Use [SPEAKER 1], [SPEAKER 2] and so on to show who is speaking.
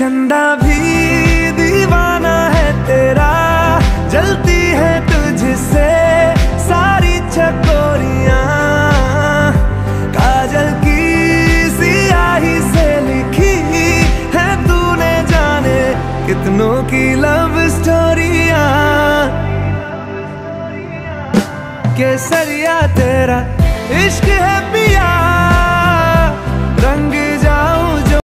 [SPEAKER 1] चंदा भी दीवाना है तेरा, जलती है तुझसे सारी चकोरियां। काजल की सियाही से लिखी है तूने जाने कितनों की लव स्टोरियां। केसरिया तेरा इश्क है पिया, रंग